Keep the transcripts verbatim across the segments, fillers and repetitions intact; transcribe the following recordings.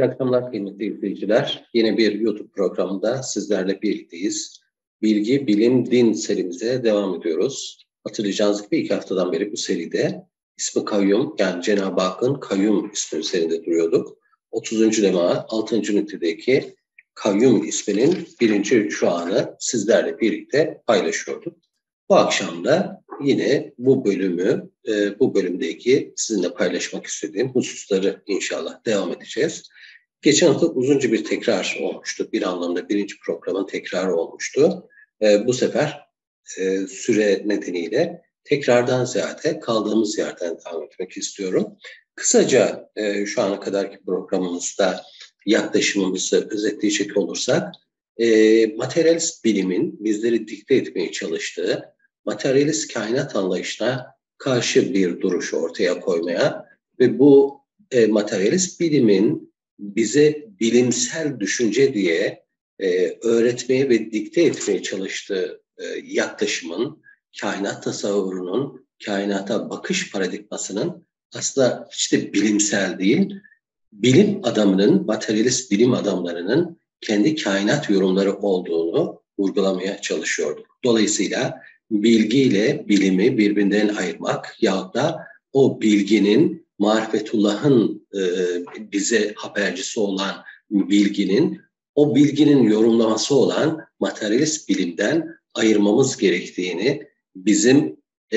İyi akşamlar kıymetli izleyiciler. Yine bir YouTube programında sizlerle birlikteyiz. Bilgi, Bilim, Din serimize devam ediyoruz. Hatırlayacağınız gibi iki haftadan beri bu seride ismi kayyum, yani Cenab-ı Hakk'ın kayyum ismi üzerinde duruyorduk. otuzuncu lema altıncı ünitedeki kayyum isminin birinci şu anı sizlerle birlikte paylaşıyorduk. Bu akşam da yine bu bölümü, e, bu bölümdeki sizinle paylaşmak istediğim hususları inşallah devam edeceğiz. Geçen hafta uzunca bir tekrar olmuştu. Bir anlamda birinci programın tekrarı olmuştu. E, bu sefer e, süre nedeniyle tekrardan ziyade kaldığımız yerden devam etmek istiyorum. Kısaca e, şu ana kadarki programımızda yaklaşımımızı özetleyecek olursak, e, materyalist bilimin bizleri dikte etmeye çalıştığı materyalist kainat anlayışına karşı bir duruş ortaya koymaya ve bu e, materyalist bilimin bize bilimsel düşünce diye e, öğretmeye ve dikte etmeye çalıştığı e, yaklaşımın, kainat tasavvurunun, kainata bakış paradigmasının aslında hiç de bilimsel değil, bilim adamının, materyalist bilim adamlarının kendi kainat yorumları olduğunu vurgulamaya çalışıyorduk. Dolayısıyla bilgiyle bilimi birbirinden ayırmak yahut da o bilginin marifetullah'ın e, bize habercisi olan bilginin, o bilginin yorumlaması olan materyalist bilimden ayırmamız gerektiğini, bizim e,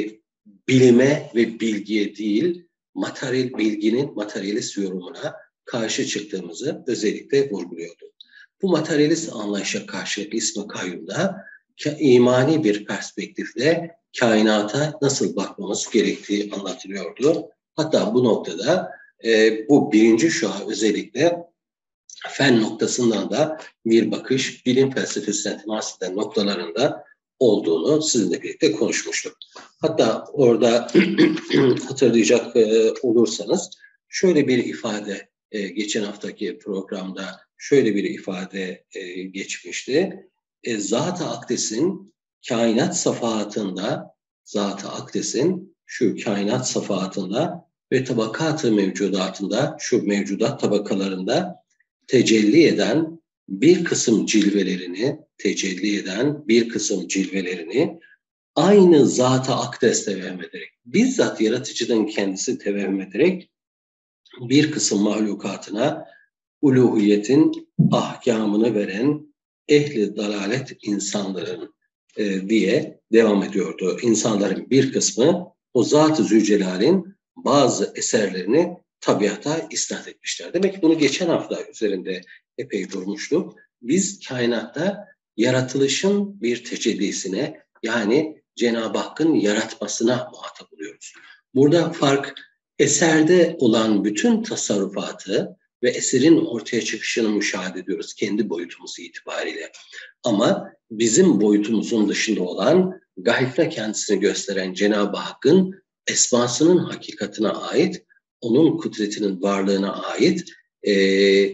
bilime ve bilgiye değil, materyal bilginin materyalist yorumuna karşı çıktığımızı özellikle vurguluyordu. Bu materyalist anlayışa karşılık ismi kayyumda imani bir perspektifle kainata nasıl bakmamız gerektiği anlatılıyordu. Hatta bu noktada e, bu birinci şua özellikle fen noktasından da bir bakış, bilim felsefesinden temas eden noktalarında olduğunu sizinle birlikte konuşmuştuk. Hatta orada hatırlayacak e, olursanız şöyle bir ifade e, geçen haftaki programda şöyle bir ifade e, geçmişti. E, Zat-ı Akdes'in kainat safahatında, Zat-ı Akdes'in şu kainat safahatında ve tabakat-ı mevcudatında, şu mevcudat tabakalarında tecelli eden bir kısım cilvelerini, tecelli eden bir kısım cilvelerini aynı Zat-ı Akdes tevehüm ederek, bizzat yaratıcının kendisi tevehüm ederek bir kısım mahlukatına uluhiyetin ahkamını veren ehli dalalet insanların e, diye devam ediyordu. İnsanların bir kısmı o Zat-ı Zülcelal'in bazı eserlerini tabiata isnat etmişler. Demek ki bunu geçen hafta üzerinde epey durmuştuk. Biz kainatta yaratılışın bir tecellisine, yani Cenab-ı Hakk'ın yaratmasına muhatap oluyoruz. Burada fark, eserde olan bütün tasarrufatı ve eserin ortaya çıkışını müşahede ediyoruz kendi boyutumuz itibariyle. Ama bizim boyutumuzun dışında olan, gayfle kendisini gösteren Cenab-ı Hakk'ın esmasının hakikatine ait, onun kudretinin varlığına ait e, e,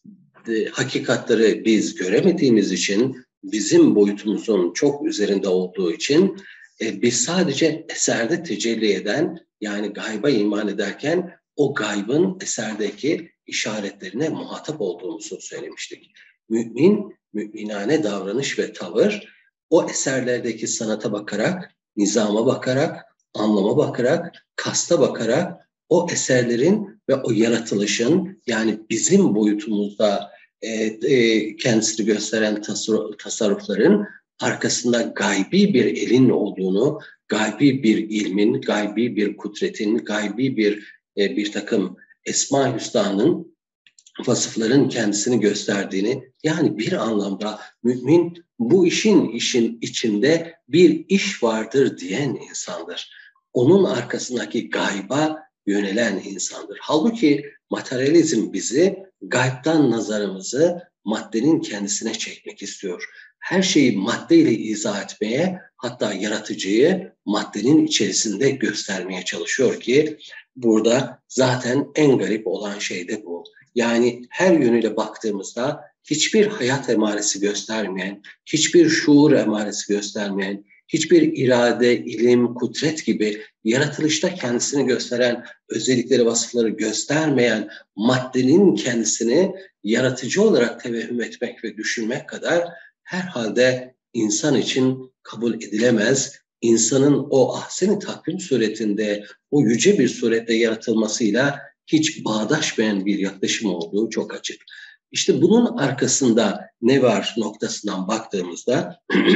hakikatları biz göremediğimiz için, bizim boyutumuzun çok üzerinde olduğu için e, biz sadece eserde tecelli eden, yani gayba iman ederken o gaybın eserdeki işaretlerine muhatap olduğumuzu söylemiştik. Mümin, müminane davranış ve tavır o eserlerdeki sanata bakarak, nizama bakarak, anlama bakarak, kasta bakarak o eserlerin ve o yaratılışın, yani bizim boyutumuzda e, e, kendisini gösteren tasarruf, tasarrufların arkasında gaybi bir elin olduğunu, gaybi bir ilmin, gaybi bir kudretin, gaybi bir e, bir takım Esma-i Hüsna'nın, vasıfların kendisini gösterdiğini, yani bir anlamda mümin bu işin işin içinde bir iş vardır diyen insandır. Onun arkasındaki gayba yönelen insandır. Halbuki materyalizm bizi gaybtan nazarımızı maddenin kendisine çekmek istiyor. Her şeyi maddeyle izah etmeye, hatta yaratıcıyı maddenin içerisinde göstermeye çalışıyor ki burada zaten en garip olan şey de bu. Yani her yönüyle baktığımızda hiçbir hayat emaresi göstermeyen, hiçbir şuur emaresi göstermeyen, hiçbir irade, ilim, kudret gibi yaratılışta kendisini gösteren özellikleri, vasıfları göstermeyen maddenin kendisini yaratıcı olarak tevehhüm etmek ve düşünmek kadar herhalde insan için kabul edilemez. İnsanın o ahsen-i takvim suretinde, o yüce bir surette yaratılmasıyla hiç bağdaşmayan bir yaklaşım olduğu çok açık. İşte bunun arkasında ne var noktasından baktığımızda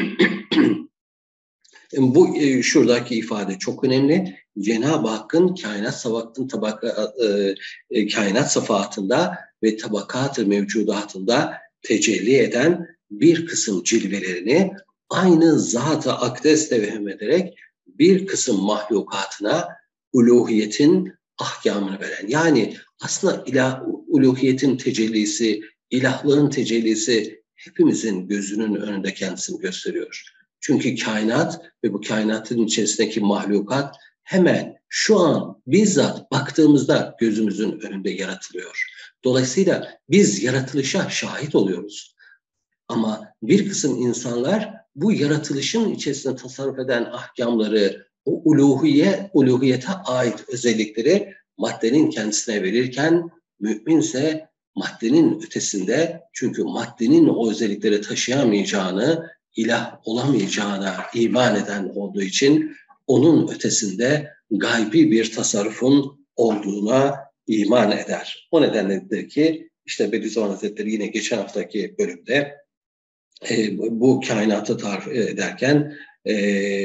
bu e, şuradaki ifade çok önemli. Cenab-ı Hakk'ın kainat safatın tabaka, e, e, kainat safatında ve tabakat-ı mevcudatında tecelli eden bir kısım cilvelerini aynı zat-ı akdes tevehhüm ederek bir kısım mahlukatına uluhiyetin ahkamını veren. Yani aslında ilah, uluhiyetin tecellisi, ilahlığın tecellisi hepimizin gözünün önünde kendisini gösteriyor. Çünkü kainat ve bu kainatın içerisindeki mahlukat hemen şu an bizzat baktığımızda gözümüzün önünde yaratılıyor. Dolayısıyla biz yaratılışa şahit oluyoruz. Ama bir kısım insanlar bu yaratılışın içerisinde tasarruf eden ahkamları, o uluhiye, uluhiyete ait özellikleri maddenin kendisine verirken müminse maddenin ötesinde, çünkü maddenin o özellikleri taşıyamayacağını, ilah olamayacağına iman eden olduğu için onun ötesinde gaybi bir tasarrufun olduğuna iman eder. O nedenledir ki işte Bediüzzaman Hazretleri yine geçen haftaki bölümde e, bu kainatı tarif ederken e,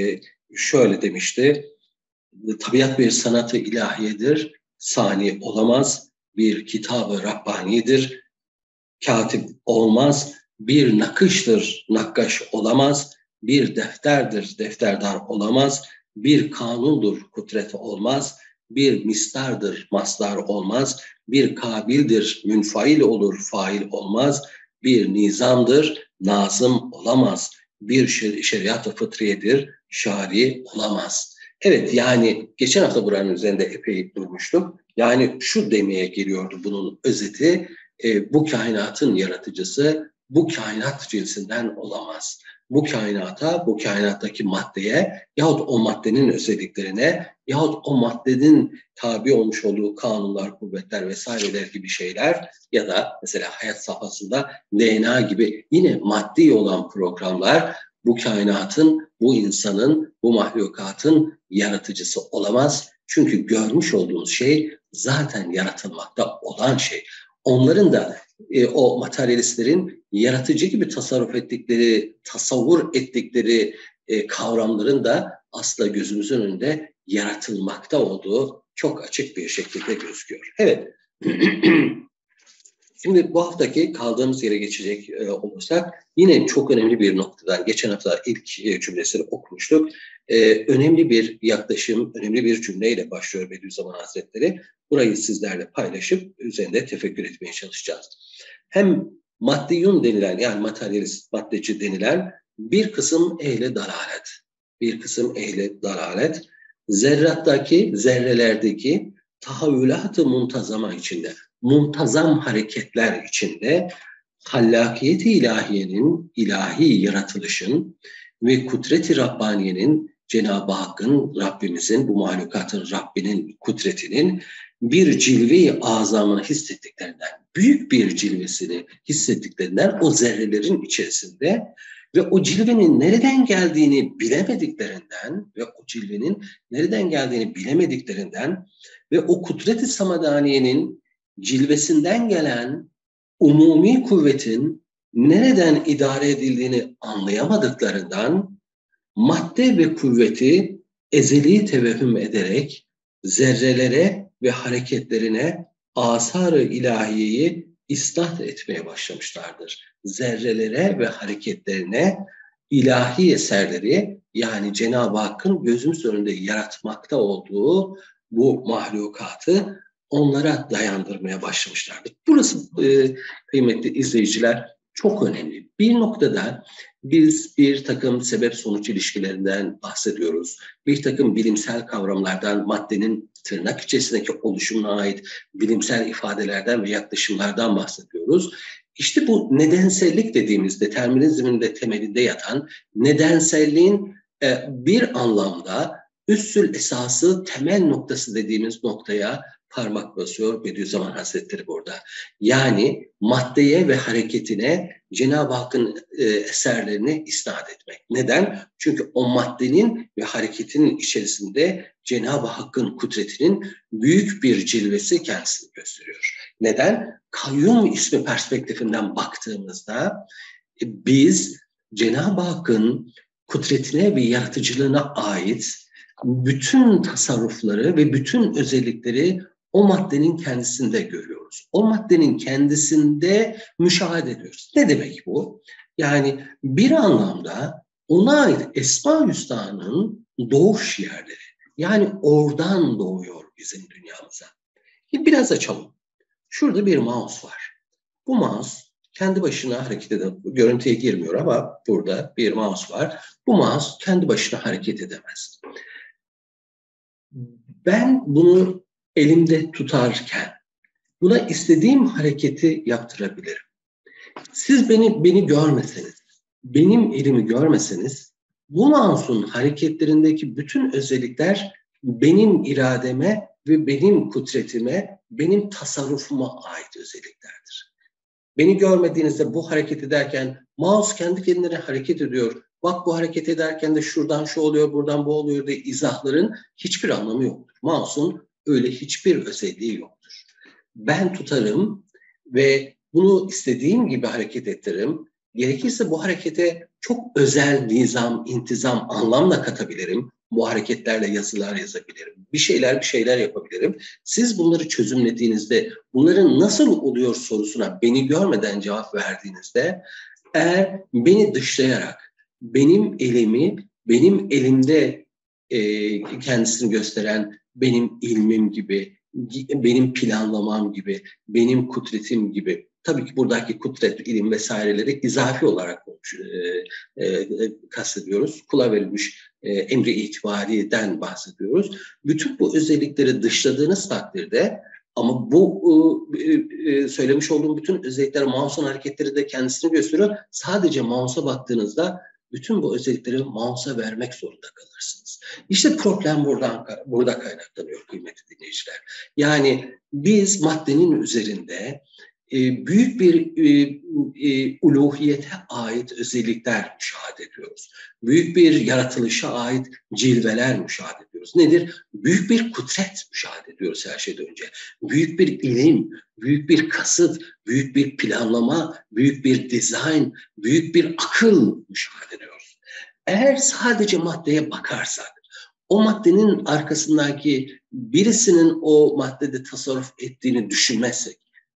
şöyle demişti: tabiat bir sanatı ilahiyedir, sani olamaz, bir kitabı Rabbani'dir, katip olmaz, bir nakıştır, nakkaş olamaz, bir defterdir, defterdar olamaz, bir kanundur, kudret olmaz, bir mistardır, mastar olmaz, bir kabildir, münfail olur, fail olmaz, bir nizamdır, nazım olamaz, bir şer- şeriat-ı fıtriyedir, şari olamaz. Evet, yani geçen hafta buranın üzerinde epey durmuştuk. Yani şu demeye geliyordu bunun özeti: e, bu kainatın yaratıcısı bu kainat cinsinden olamaz. Bu kainata, bu kainattaki maddeye yahut o maddenin özelliklerine yahut o maddenin tabi olmuş olduğu kanunlar, kuvvetler vesaireler gibi şeyler ya da mesela hayat safhasında D N A gibi yine maddi olan programlar bu kainatın, bu insanın, bu mahlukatın yaratıcısı olamaz. Çünkü görmüş olduğumuz şey zaten yaratılmakta olan şey. Onların da e, o materyalistlerin yaratıcı gibi tasarruf ettikleri, tasavvur ettikleri e, kavramların da aslında gözümüzün önünde yaratılmakta olduğu çok açık bir şekilde gözüküyor. Evet. Şimdi bu haftaki kaldığımız yere geçecek e, olursak yine çok önemli bir noktadan, geçen hafta ilk e, cümlesini okumuştuk. E, önemli bir yaklaşım, önemli bir cümleyle başlıyor Bediüzzaman Hazretleri. Burayı sizlerle paylaşıp üzerinde tefekkür etmeye çalışacağız. Hem maddiyun denilen, yani materyalist, maddeci denilen bir kısım ehli dalalet, bir kısım ehli dalalet, zerrattaki, zerrelerdeki tahavvülat-ı muntazama içinde, muntazam hareketler içinde hallakiyeti ilahiyenin, ilahi yaratılışın ve kudret-i Rabbaniye'nin, Cenab-ı Hakk'ın, Rabbimizin, bu mahlukatın Rabbinin kudretinin bir cilve-i azamını hissettiklerinden, büyük bir cilvesini hissettiklerinden o zerrelerin içerisinde ve o cilvenin nereden geldiğini bilemediklerinden ve o cilvenin nereden geldiğini bilemediklerinden ve o kudret-i samadaniyenin cilvesinden gelen umumi kuvvetin nereden idare edildiğini anlayamadıklarından madde ve kuvveti ezeli tevehhüm ederek zerrelere ve hareketlerine asar-ı ilahiyeyi istat etmeye başlamışlardır. Zerrelere ve hareketlerine ilahi eserleri, yani Cenab-ı Hakk'ın gözümüz önünde yaratmakta olduğu bu mahlukatı onlara dayandırmaya başlamışlardır. Burası e, kıymetli izleyiciler çok önemli. Bir noktada biz bir takım sebep-sonuç ilişkilerinden bahsediyoruz. Bir takım bilimsel kavramlardan, maddenin tırnak içerisindeki oluşumuna ait bilimsel ifadelerden ve yaklaşımlardan bahsediyoruz. İşte bu nedensellik dediğimiz, determinizmin de temelinde yatan nedenselliğin e, bir anlamda üssül esası, temel noktası dediğimiz noktaya parmak basıyor Bediüzzaman Hazretleri burada. Yani maddeye ve hareketine Cenab-ı Hakk'ın e, eserlerini isnat etmek. Neden? Çünkü o maddenin ve hareketinin içerisinde Cenab-ı Hakk'ın kudretinin büyük bir cilvesi kendisini gösteriyor. Neden? Kayyum ismi perspektifinden baktığımızda e, biz Cenab-ı Hakk'ın kudretine ve yaratıcılığına ait bütün tasarrufları ve bütün özellikleri o maddenin kendisinde görüyoruz. O maddenin kendisinde müşahede ediyoruz. Ne demek bu? Yani bir anlamda ona ait Esma-i Hüsna'nın doğuş yerleri. Yani oradan doğuyor bizim dünyamıza. Biraz açalım. Şurada bir mouse var. Bu mouse kendi başına hareket eden, görüntüye girmiyor ama burada bir mouse var. Bu mouse kendi başına hareket edemez. Ben bunu elimde tutarken buna istediğim hareketi yaptırabilirim. Siz beni beni görmeseniz, benim elimi görmeseniz, bu mouse'un hareketlerindeki bütün özellikler benim irademe ve benim kudretime, benim tasarrufuma ait özelliklerdir. Beni görmediğinizde bu hareket ederken mouse kendi kendine hareket ediyor. Bak bu hareket ederken de şuradan şu oluyor, buradan bu oluyor diye izahların hiçbir anlamı yoktur. Mouse'un öyle hiçbir özelliği yoktur. Ben tutarım ve bunu istediğim gibi hareket ettiririm. Gerekirse bu harekete çok özel nizam, intizam, anlamla katabilirim. Bu hareketlerle yazılar yazabilirim. Bir şeyler bir şeyler yapabilirim. Siz bunları çözümlediğinizde, bunların nasıl oluyor sorusuna beni görmeden cevap verdiğinizde, eğer beni dışlayarak benim elimi, benim elimde e, kendisini gösteren benim ilmim gibi, benim planlamam gibi, benim kudretim gibi, tabii ki buradaki kudret, ilim vesaireleri izafi olarak e, e, kastediyoruz. Kula verilmiş e, emri itibariden bahsediyoruz. Bütün bu özellikleri dışladığınız takdirde, ama bu e, e, söylemiş olduğum bütün özellikler, mouse'un hareketleri de kendisini gösteriyor. Sadece mouse'a baktığınızda bütün bu özellikleri mouse'a vermek zorunda kalırsınız. İşte problem buradan burada kaynaklanıyor kıymetli dinleyiciler. Yani biz maddenin üzerinde e, büyük bir e, e, uluhiyete ait özellikler müşahede ediyoruz. Büyük bir yaratılışa ait cilveler müşahede ediyoruz. Nedir? Büyük bir kudret müşahede ediyoruz her şeyden önce. Büyük bir ilim, büyük bir kasıt, büyük bir planlama, büyük bir dizayn, büyük bir akıl müşahede ediyoruz. Eğer sadece maddeye bakarsak, o maddenin arkasındaki birisinin o maddede tasarruf ettiğini düşünmezsek,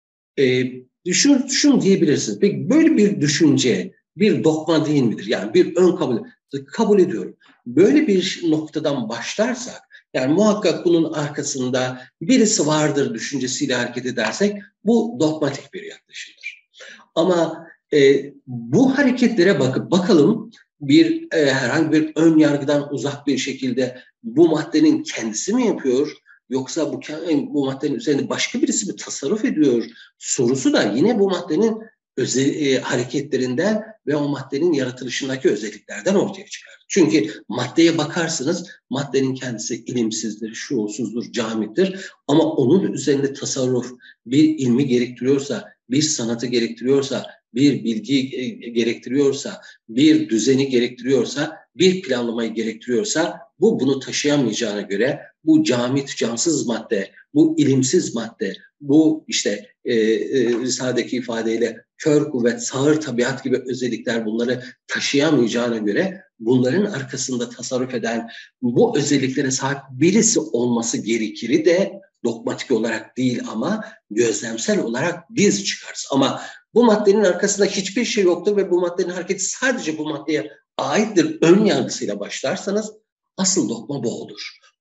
e, düşün, düşün diyebilirsiniz. Peki böyle bir düşünce bir dogma değil midir? Yani bir ön kabul, kabul ediyorum. Böyle bir noktadan başlarsak, yani muhakkak bunun arkasında birisi vardır düşüncesiyle hareket edersek, bu dogmatik bir yaklaşımdır. Ama e, bu hareketlere bakıp bakalım, bir e, herhangi bir ön yargıdan uzak bir şekilde bu maddenin kendisi mi yapıyor, yoksa bu, bu maddenin üzerinde başka birisi mi tasarruf ediyor sorusu da yine bu maddenin özel, e, hareketlerinden ve o maddenin yaratılışındaki özelliklerden ortaya çıkar. Çünkü maddeye bakarsınız, maddenin kendisi ilimsizdir, şuursuzdur, camittir, ama onun üzerinde tasarruf bir ilmi gerektiriyorsa, bir sanatı gerektiriyorsa, bir bilgi gerektiriyorsa, bir düzeni gerektiriyorsa, bir planlamayı gerektiriyorsa, bu bunu taşıyamayacağına göre bu camit, cansız madde, bu ilimsiz madde, bu işte e, e, Risale'deki ifadeyle kör kuvvet, sağır tabiat gibi özellikler bunları taşıyamayacağına göre bunların arkasında tasarruf eden bu özelliklere sahip birisi olması gerekir de dogmatik olarak değil ama gözlemsel olarak biz çıkarız. Ama bu maddenin arkasında hiçbir şey yoktur ve bu maddenin hareketi sadece bu maddeye aittir ön yargısıyla başlarsanız asıl dogma bu olur.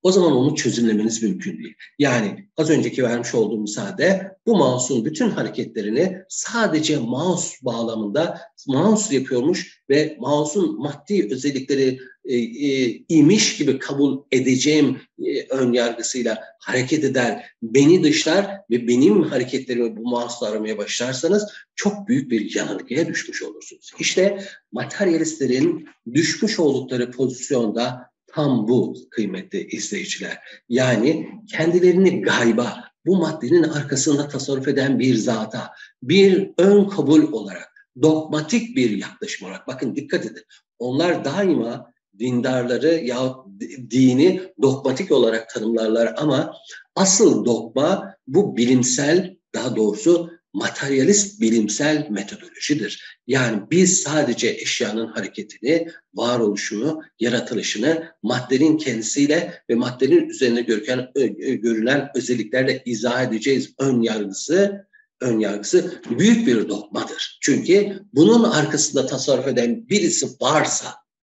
o zaman onu çözümlemeniz mümkün değil. Yani az önceki vermiş olduğum misalde bu mouse'un bütün hareketlerini sadece mouse bağlamında mouse yapıyormuş ve mouse'un maddi özellikleri e, e, imiş gibi kabul edeceğim e, ön yargısıyla hareket eder, beni dışlar ve benim hareketlerimi bu mouse'la aramaya başlarsanız çok büyük bir yanılgıya düşmüş olursunuz. İşte materyalistlerin düşmüş oldukları pozisyonda tam bu kıymetli izleyiciler. Yani kendilerini gayba, bu maddenin arkasında tasarruf eden bir zata, bir ön kabul olarak, dogmatik bir yaklaşım olarak, bakın dikkat edin, onlar daima dindarları ya dini dogmatik olarak tanımlarlar ama asıl dogma bu bilimsel, daha doğrusu materyalist bilimsel metodolojidir. Yani biz sadece eşyanın hareketini, varoluşunu, yaratılışını maddenin kendisiyle ve maddenin üzerine görülen, görülen özelliklerle izah edeceğiz ön yargısı, ön yargısı büyük bir dogmadır. Çünkü bunun arkasında tasarruf eden birisi varsa,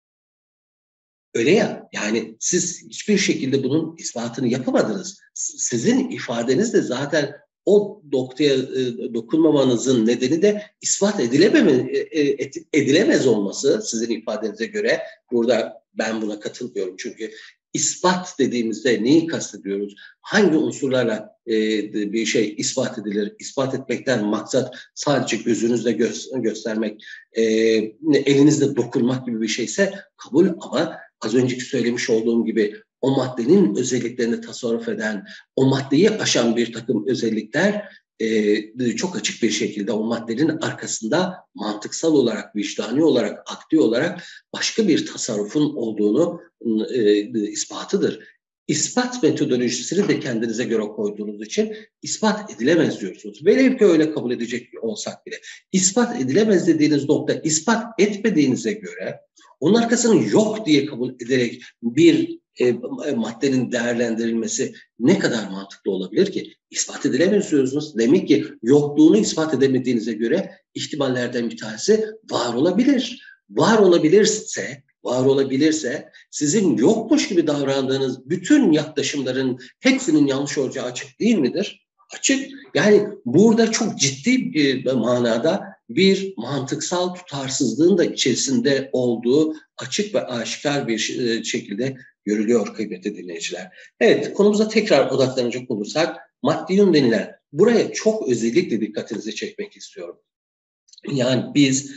öyle ya, yani siz hiçbir şekilde bunun ispatını yapamadınız. Sizin ifadeniz de zaten o noktaya e, dokunmamanızın nedeni de ispat edilememe, e, edilemez olması sizin ifadenize göre. Burada ben buna katılmıyorum çünkü ispat dediğimizde neyi kastediyoruz? Hangi unsurlarla e, bir şey ispat edilir? İspat etmekten maksat sadece gözünüzle gö- göstermek, e, elinizle dokunmak gibi bir şeyse kabul, ama az önceki söylemiş olduğum gibi o maddenin özelliklerini tasarruf eden, o maddeyi aşan bir takım özellikler e, çok açık bir şekilde o maddenin arkasında mantıksal olarak, vicdani olarak, akli olarak başka bir tasarrufun olduğunu e, ispatıdır. İspat metodolojisini de kendinize göre koyduğunuz için ispat edilemez diyorsunuz. Velev ki öyle kabul edecek olsak bile. İspat edilemez dediğiniz nokta, ispat etmediğinize göre onun arkasını yok diye kabul ederek bir e, maddenin değerlendirilmesi ne kadar mantıklı olabilir ki? İspat edilemez diyorsunuz. Demek ki yokluğunu ispat edemediğinize göre ihtimallerden bir tanesi var olabilir. Var olabilirse, var olabilirse sizin yokmuş gibi davrandığınız bütün yaklaşımların hepsinin yanlış olacağı açık değil midir? Açık. Yani burada çok ciddi bir manada bir mantıksal tutarsızlığın da içerisinde olduğu açık ve aşikar bir şekilde görülüyor kıymetli dinleyiciler. Evet, konumuza tekrar odaklanacak olursak, maddiyun denilen, buraya çok özellikle dikkatinizi çekmek istiyorum. Yani biz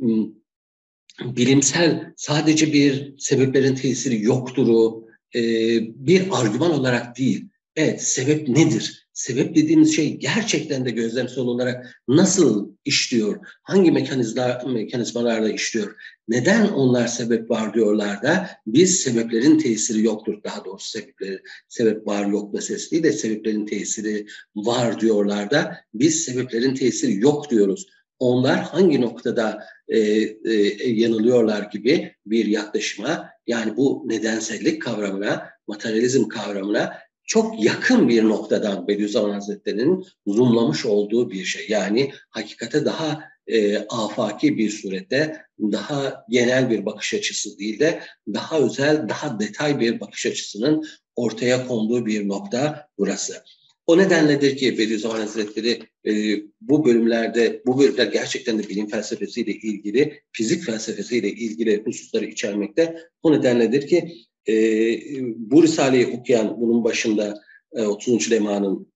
bilimsel sadece bir sebeplerin tesiri yoktur'u bir argüman olarak değil. Evet, sebep nedir? Sebep dediğimiz şey gerçekten de gözlemsel olarak nasıl işliyor? Hangi mekanizmalar, mekanizmalarla işliyor? Neden onlar sebep var diyorlar da biz sebeplerin tesiri yoktur. Daha doğrusu sebepleri, sebep var yok meselesi değil de sebeplerin tesiri var diyorlar da biz sebeplerin tesiri yok diyoruz. Onlar hangi noktada e, e, yanılıyorlar gibi bir yaklaşıma, yani bu nedensellik kavramına, materyalizm kavramına çok yakın bir noktadan Bediüzzaman Hazretleri'nin zoomlamış olduğu bir şey. Yani hakikate daha e, afaki bir surette, daha genel bir bakış açısı değil de daha özel, daha detay bir bakış açısının ortaya konduğu bir nokta burası. O nedenledir ki Bediüzzaman Hazretleri e, bu bölümlerde, bu bölümler gerçekten de bilim felsefesiyle ilgili, fizik felsefesiyle ilgili hususları içermekte. O nedenledir ki e, bu Risale'yi okuyan, bunun başında e, otuzuncu lemanın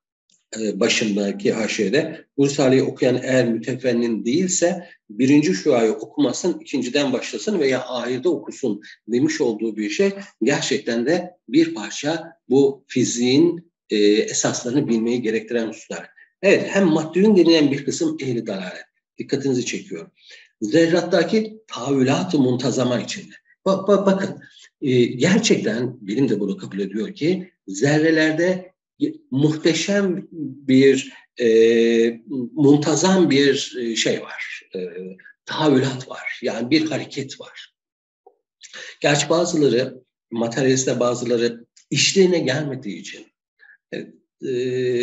e, başındaki haşiyede, bu Risale'yi okuyan eğer mütefennin değilse birinci şuayı okumasın, ikinciden başlasın veya ahirde okusun demiş olduğu bir şey gerçekten de bir parça bu fiziğin e, esaslarını bilmeyi gerektiren hususlar. Evet, hem maddiyun denilen bir kısım ehli dalalet. Dikkatinizi çekiyor. Zerrattaki tahayyülat-ı muntazama içinde. Bak, bak, bakın, e, gerçekten bilim de bunu kabul ediyor ki zerrelerde muhteşem bir, e, muntazam bir şey var. E, tahayyülat var. Yani bir hareket var. Gerçi bazıları, materyalistler bazıları işlerine gelmediği için e,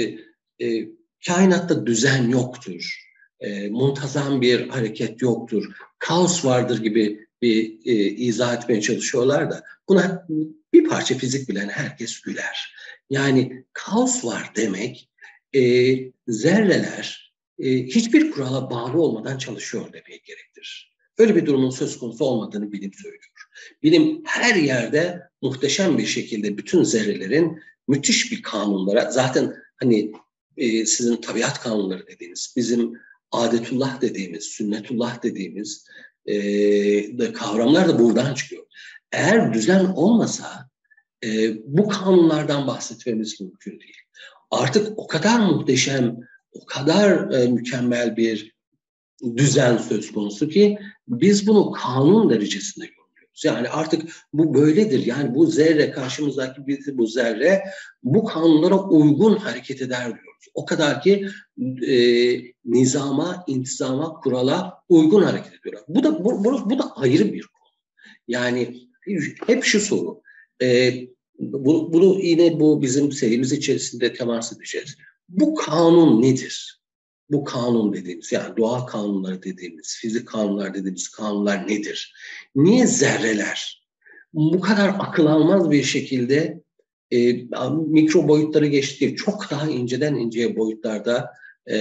e, kainatta düzen yoktur, e, muntazam bir hareket yoktur, kaos vardır gibi bir e, izah etmeye çalışıyorlar da buna bir parça fizik bilen herkes güler. Yani kaos var demek e, zerreler e, hiçbir kurala bağlı olmadan çalışıyor demek gerektirir. Öyle bir durumun söz konusu olmadığını bilim söylüyor. Bilim her yerde muhteşem bir şekilde bütün zerrelerin müthiş bir kanunlara, zaten hani e, sizin tabiat kanunları dediğiniz, bizim adetullah dediğimiz, sünnetullah dediğimiz e, kavramlar da buradan çıkıyor. Eğer düzen olmasa e, bu kanunlardan bahsetmemiz mümkün değil. Artık o kadar muhteşem, o kadar e, mükemmel bir düzen söz konusu ki biz bunu kanun derecesinde görüyoruz. Yani artık bu böyledir. Yani bu zerre, karşımızdaki bir bu zerre bu kanunlara uygun hareket eder diyoruz. O kadar ki e, nizama, intizama, kurala uygun hareket ediyorlar. Bu da bu, bu, bu da ayrı bir konu. Yani hep şu soru. E, bu, bunu yine bu bizim serimiz içerisinde temas edeceğiz. Bu kanun nedir? Bu kanun dediğimiz, yani doğa kanunları dediğimiz, fizik kanunlar dediğimiz kanunlar nedir? Niye zerreler bu kadar akıl almaz bir şekilde e, mikro boyutları geçti, çok daha inceden inceye boyutlarda e,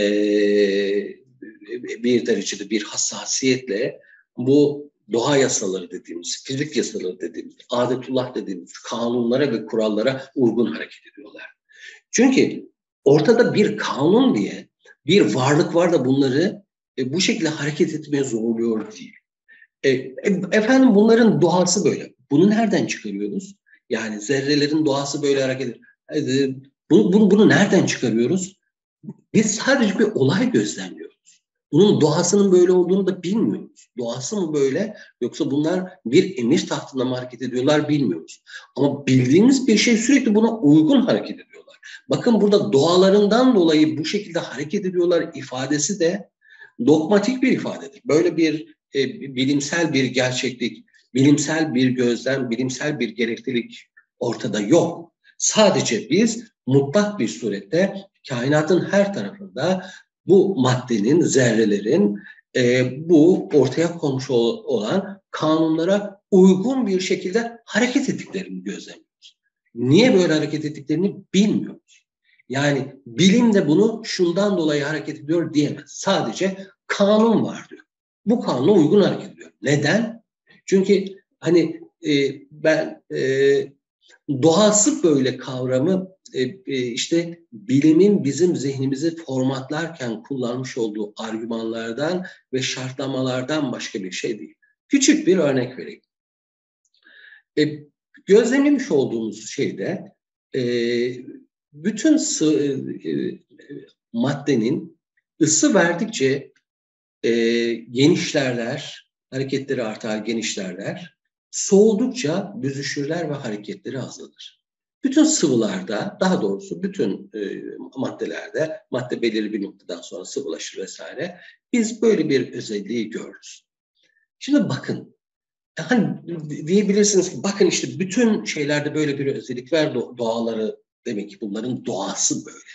bir derecede bir hassasiyetle bu doğa yasaları dediğimiz, fizik yasaları dediğimiz, adetullah dediğimiz kanunlara ve kurallara uygun hareket ediyorlar. Çünkü ortada bir kanun diye bir varlık var da bunları e, bu şekilde hareket etmeye zorluyor değil. E, e, efendim bunların doğası böyle. Bunu nereden çıkarıyoruz? Yani zerrelerin doğası böyle hareket ediyor. E, bunu, bunu, bunu nereden çıkarıyoruz? Biz sadece bir olay gözlemliyoruz. Bunun doğasının böyle olduğunu da bilmiyoruz. Doğası mı böyle yoksa bunlar bir emir tahtında mı hareket ediyorlar bilmiyoruz. Ama bildiğimiz bir şey sürekli buna uygun hareket ediyorlar. Bakın burada doğalarından dolayı bu şekilde hareket ediyorlar ifadesi de dogmatik bir ifadedir. Böyle bir e, bilimsel bir gerçeklik, bilimsel bir gözlem, bilimsel bir gereklilik ortada yok. Sadece biz mutlak bir surette kainatın her tarafında bu maddenin, zerrelerin e, bu ortaya konmuş olan kanunlara uygun bir şekilde hareket ettiklerini gözlemliyoruz. Niye böyle hareket ettiklerini bilmiyoruz. Yani bilim de bunu şundan dolayı hareket ediyor diyemez. Sadece kanun var diyor. Bu kanuna uygun hareket ediyor. Neden? Çünkü hani e, ben e, doğası böyle kavramı e, e, işte bilimin bizim zihnimizi formatlarken kullanmış olduğu argümanlardan ve şartlamalardan başka bir şey değil. Küçük bir örnek vereyim. E, gözlemlemiş olduğumuz şeyde e, bütün sı, e, maddenin ısı verdikçe e, genişlerler, hareketleri artar, genişlerler. Soğudukça büzüşürler ve hareketleri azalır. Bütün sıvılarda, daha doğrusu bütün e, maddelerde, madde belirli bir noktadan sonra sıvılaşır vesaire. Biz böyle bir özelliği görürüz. Şimdi bakın, hani diyebilirsiniz ki bakın işte bütün şeylerde böyle bir özellik var, doğaları demek ki bunların doğası böyle.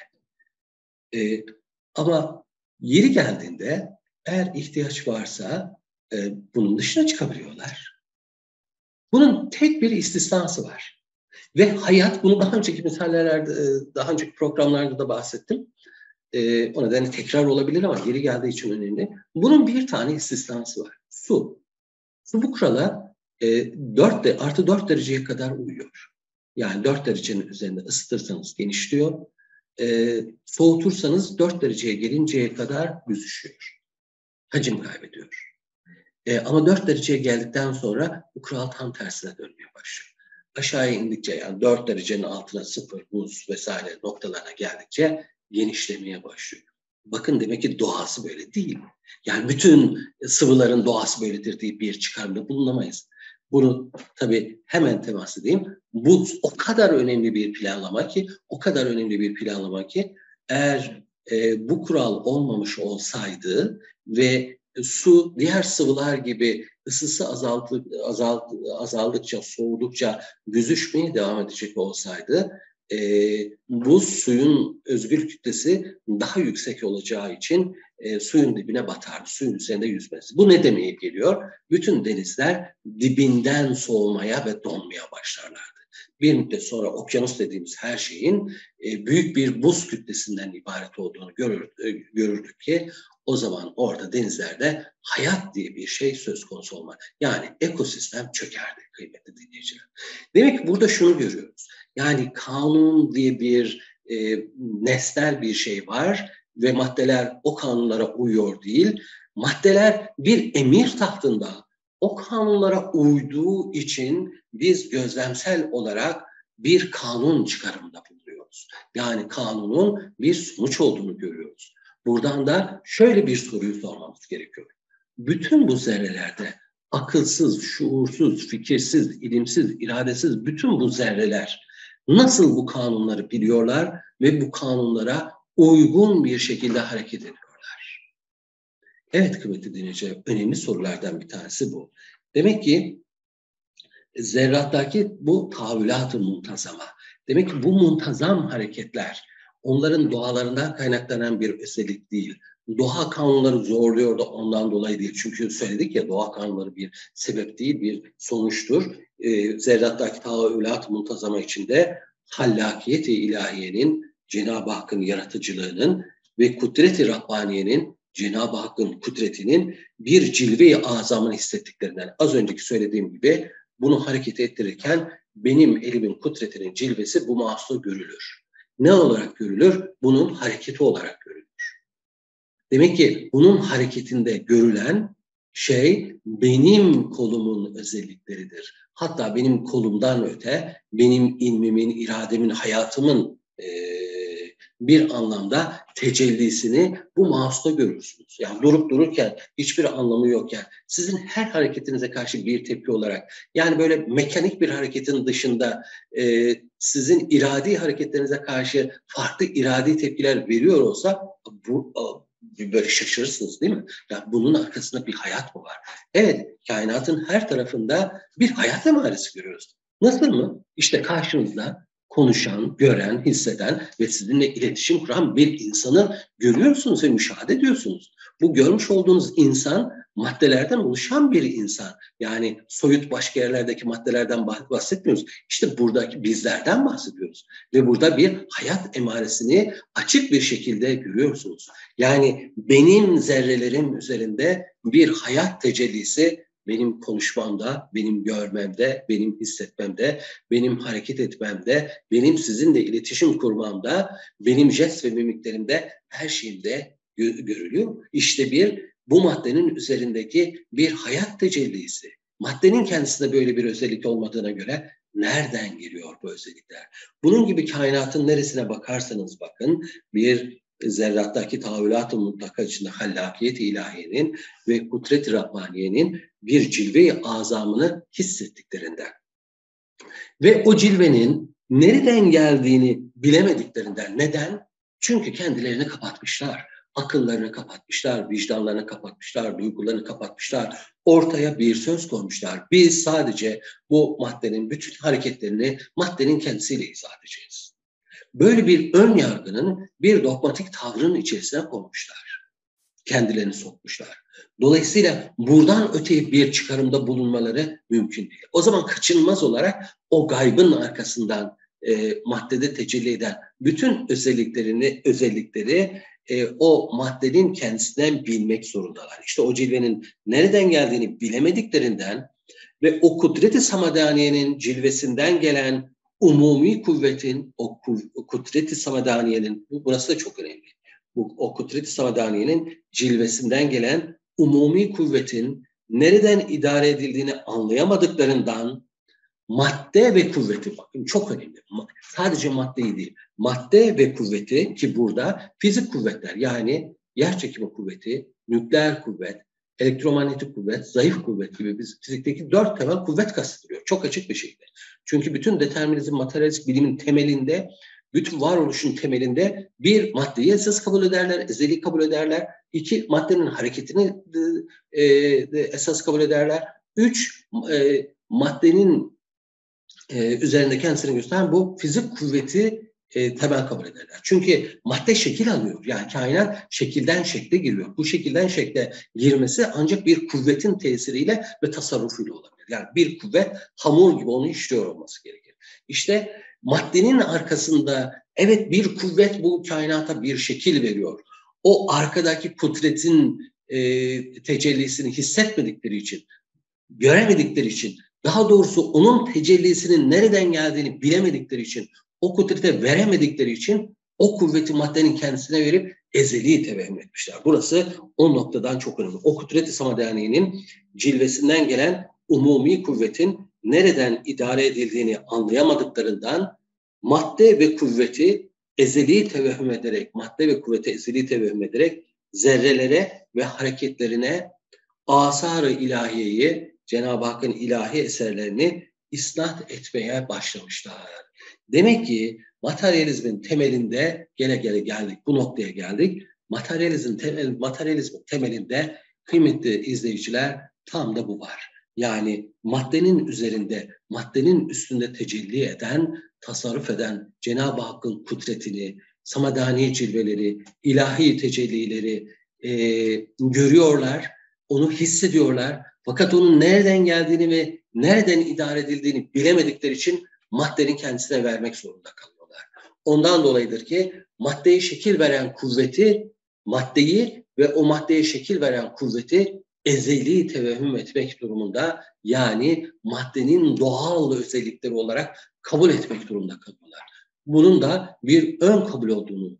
E, ama yeri geldiğinde eğer ihtiyaç varsa e, bunun dışına çıkabiliyorlar. Bunun tek bir istisnası var. Ve hayat, bunu daha önceki misallerde, daha önceki programlarda da bahsettim. E, o nedenle tekrar olabilir ama geri geldiği için önemli. Bunun bir tane istisnası var. Su. Su bu kurala e, dört de, artı dört dereceye kadar uyuyor. Yani dört derecenin üzerinde ısıtırsanız genişliyor. E, soğutursanız dört dereceye gelinceye kadar büzüşüyor. Hacim kaybediyor. E, ama dört dereceye geldikten sonra bu kural tam tersine dönmeye başlıyor. Aşağıya indikçe, yani dört derecenin altına sıfır, buz vesaire noktalarına geldikçe genişlemeye başlıyor. Bakın demek ki doğası böyle değil. Yani bütün sıvıların doğası böyledir diye bir çıkarımda bulunamayız. Bunu tabii hemen temas edeyim. Bu o kadar önemli bir planlama ki, o kadar önemli bir planlama ki eğer e, bu kural olmamış olsaydı ve su diğer sıvılar gibi ısısı azaldı, azaldı, azaldıkça, soğudukça büzüşmeye devam edecek olsaydı e, buz suyun özgül kütlesi daha yüksek olacağı için e, suyun dibine batardı. Suyun üzerinde yüzmesi. Bu ne demeye geliyor? Bütün denizler dibinden soğumaya ve donmaya başlarlardı. Bir müddet sonra okyanus dediğimiz her şeyin e, büyük bir buz kütlesinden ibaret olduğunu görür, e, görürdük ki o zaman orada denizlerde hayat diye bir şey söz konusu olmaz. Yani ekosistem çökerdi kıymetli dinleyiciler. Demek ki burada şunu görüyoruz. Yani kanun diye bir e, nesnel bir şey var ve maddeler o kanunlara uyuyor değil. Maddeler bir emir tahtında o kanunlara uyduğu için biz gözlemsel olarak bir kanun çıkarımında bulunuyoruz. Yani kanunun bir sonuç olduğunu görüyoruz. Buradan da şöyle bir soruyu sormamız gerekiyor. Bütün bu zerrelerde akılsız, şuursuz, fikirsiz, ilimsiz, iradesiz bütün bu zerreler nasıl bu kanunları biliyorlar ve bu kanunlara uygun bir şekilde hareket ediyorlar? Evet kıymetli dinleyiciler, önemli sorulardan bir tanesi bu. Demek ki zerrattaki bu tahvilat-ı muntazama. Demek ki bu muntazam hareketler onların doğalarından kaynaklanan bir özellik değil. Doğa kanunları zorluyor da ondan dolayı değil. Çünkü söyledik ya, doğa kanunları bir sebep değil, bir sonuçtur. Ee, zerrattaki tahvilat-ı muntazama içinde hallakiyet-i ilahiyenin, Cenab-ı Hakk'ın yaratıcılığının ve kudret-i Rabbaniye'nin, Cenab-ı Hakk'ın kudretinin bir cilve-i azamını hissettiklerinden. Az önceki söylediğim gibi bunu hareket ettirirken benim elimin kudretinin cilvesi bu mahsusta görülür. Ne olarak görülür? Bunun hareketi olarak görülür. Demek ki bunun hareketinde görülen şey benim kolumun özellikleridir. Hatta benim kolumdan öte benim ilmimin, irademin, hayatımın e, bir anlamda tecellisini bu mahsusta görürsünüz. Yani durup dururken, hiçbir anlamı yokken, sizin her hareketinize karşı bir tepki olarak, yani böyle mekanik bir hareketin dışında e, sizin iradi hareketlerinize karşı farklı iradi tepkiler veriyor olsa bu böyle şaşırırsınız değil mi? Ya bunun arkasında bir hayat mı var? Evet, kainatın her tarafında bir hayat emaresi görüyoruz. Nasıl mı? İşte karşınızda konuşan, gören, hisseden ve sizinle iletişim kuran bir insanı görüyorsunuz ve müşahede ediyorsunuz. Bu görmüş olduğunuz insan maddelerden oluşan bir insan. Yani soyut başka yerlerdeki maddelerden bahsetmiyoruz. İşte buradaki bizlerden bahsediyoruz. Ve burada bir hayat emaresini açık bir şekilde görüyorsunuz. Yani benim zerrelerim üzerinde bir hayat tecellisi benim konuşmamda, benim görmemde, benim hissetmemde, benim hareket etmemde, benim sizinle iletişim kurmamda, benim jest ve mimiklerimde, her şeyimde görülüyor. İşte bir bu maddenin üzerindeki bir hayat tecellisi. Maddenin kendisinde böyle bir özellik olmadığına göre nereden geliyor bu özellikler? Bunun gibi kainatın neresine bakarsanız bakın, bir zerrattaki tahvilat-ı mutlaka içinde hallakiyet-i ilahiyenin ve kudret-i Rabbaniye'nin bir cilve-i azamını hissettiklerinden ve o cilvenin nereden geldiğini bilemediklerinden. Neden? Çünkü kendilerini kapatmışlar. Akıllarını kapatmışlar, vicdanlarını kapatmışlar, duygularını kapatmışlar. Ortaya bir söz koymuşlar. Biz sadece bu maddenin bütün hareketlerini maddenin kendisiyle izah edeceğiz. Böyle bir ön yargının, bir dogmatik tavrın içerisine konmuşlar. Kendilerini sokmuşlar. Dolayısıyla buradan öteye bir çıkarımda bulunmaları mümkün değil. O zaman kaçınılmaz olarak o gaybın arkasından e, maddede tecelli eden bütün özelliklerini, özellikleri e, o maddenin kendisinden bilmek zorundalar. İşte o cilvenin nereden geldiğini bilemediklerinden ve o kudret-i samadaniyenin cilvesinden gelen umumi kuvvetin, o kudret-i samadaniyenin, burası da çok önemli. Bu, o kudret-i samadaniyenin cilvesinden gelen umumi kuvvetin nereden idare edildiğini anlayamadıklarından madde ve kuvveti, bakın çok önemli. Sadece maddeyi değil, madde ve kuvveti, ki burada fizik kuvvetler, yani yer çekimi kuvveti, nükleer kuvvet, elektromanyetik kuvvet, zayıf kuvvet gibi biz fizikteki dört temel kuvvet kastediliyor. Çok açık bir şekilde. Çünkü bütün determinizm, materyalist bilimin temelinde, bütün varoluşun temelinde bir maddeyi esas kabul ederler, ezeli kabul ederler. İki, maddenin hareketini e, esas kabul ederler. Üç, e, maddenin e, üzerinde kendisini gösteren bu fizik kuvveti e, temel kabul ederler. Çünkü madde şekil alıyor. Yani kainat şekilden şekle giriyor. Bu şekilden şekle girmesi ancak bir kuvvetin tesiriyle ve tasarrufuyla olabilir. Yani bir kuvvet hamur gibi onu işliyor olması gerekir. İşte maddenin arkasında evet bir kuvvet bu kainata bir şekil veriyor. O arkadaki kudretin e, tecellisini hissetmedikleri için, göremedikleri için, daha doğrusu onun tecellisinin nereden geldiğini bilemedikleri için, o kudrete veremedikleri için o kuvveti maddenin kendisine verip ezeli tevehüm etmişler. Burası o noktadan çok önemli. O kudret-i samadaniyenin cilvesinden gelen umumi kuvvetin nereden idare edildiğini anlayamadıklarından madde ve kuvveti ezeli tevehüm ederek, madde ve kuvveti ezeli tevehüm ederek zerrelere ve hareketlerine asar-ı ilahiyeyi, Cenab-ı Hakk'ın ilahi eserlerini isnat etmeye başlamışlar. Demek ki materyalizmin temelinde gele gele geldik, bu noktaya geldik. Materyalizmin, temel, materyalizmin temelinde kıymetli izleyiciler tam da bu var. Yani maddenin üzerinde, maddenin üstünde tecelli eden, tasarruf eden Cenab-ı Hakk'ın kudretini, samadani cilveleri, ilahi tecellileri e, görüyorlar, onu hissediyorlar. Fakat onun nereden geldiğini ve nereden idare edildiğini bilemedikleri için maddenin kendisine vermek zorunda kalıyorlar. Ondan dolayıdır ki maddeye şekil veren kuvveti, maddeyi ve o maddeye şekil veren kuvveti ezeli tevehüm etmek durumunda, yani maddenin doğal özellikleri olarak kabul etmek durumunda kalıyorlar. Bunun da bir ön kabul olduğunu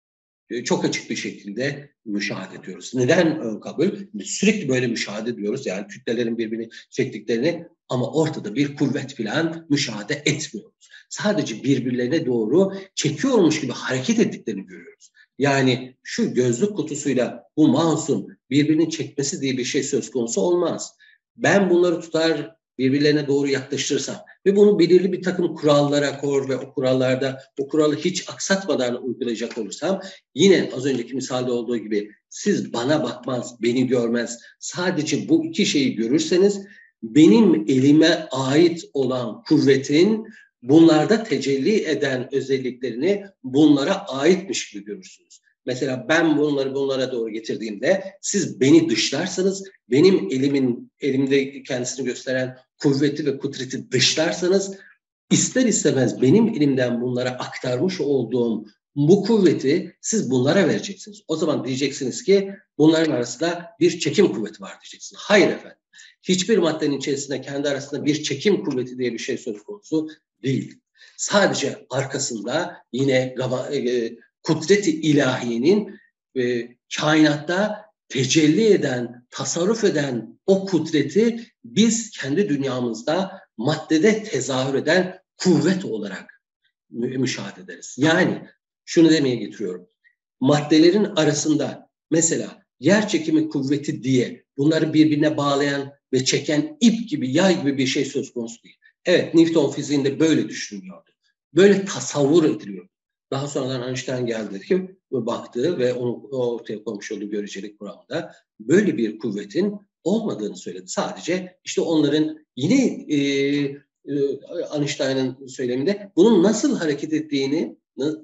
çok açık bir şekilde müşahede ediyoruz. Neden ön kabul? Sürekli böyle müşahede ediyoruz. Yani kütlelerin birbirini çektiklerini, ama ortada bir kuvvet falan müşahede etmiyoruz. Sadece birbirlerine doğru çekiyormuş gibi hareket ettiklerini görüyoruz. Yani şu gözlük kutusuyla bu mouse'un birbirini çekmesi diye bir şey söz konusu olmaz. Ben bunları tutar birbirlerine doğru yaklaştırsam ve bunu belirli bir takım kurallara koyar ve o kurallarda o kuralı hiç aksatmadan uygulayacak olursam, yine az önceki misalde olduğu gibi siz bana bakmaz, beni görmez, sadece bu iki şeyi görürseniz benim elime ait olan kuvvetin bunlarda tecelli eden özelliklerini bunlara aitmiş gibi görürsünüz. Mesela ben bunları bunlara doğru getirdiğimde siz beni dışlarsanız, benim elimin elimde kendisini gösteren kuvveti ve kudreti dışlarsanız, ister istemez benim elimden bunlara aktarmış olduğum bu kuvveti siz bunlara vereceksiniz. O zaman diyeceksiniz ki bunların arasında bir çekim kuvveti var diyeceksiniz. Hayır efendim. Hiçbir maddenin içerisinde kendi arasında bir çekim kuvveti diye bir şey söz konusu değil. Sadece arkasında yine e, kudret-i ilahiyenin e, kainatta tecelli eden, tasarruf eden o kudreti biz kendi dünyamızda maddede tezahür eden kuvvet olarak mü- müşahede ederiz. Yani şunu demeye getiriyorum. Maddelerin arasında mesela yer çekimi kuvveti diye bunları birbirine bağlayan ve çeken ip gibi, yay gibi bir şey söz konusu değil. Evet, Newton fiziğinde böyle düşünülüyordu. Böyle tasavvur ediliyor. Daha sonradan Einstein geldi ki baktı ve onu ortaya koymuş olduğu görecelik kuramında böyle bir kuvvetin olmadığını söyledi. Sadece işte onların yine e, e, Einstein'ın söyleminde bunun nasıl hareket ettiğini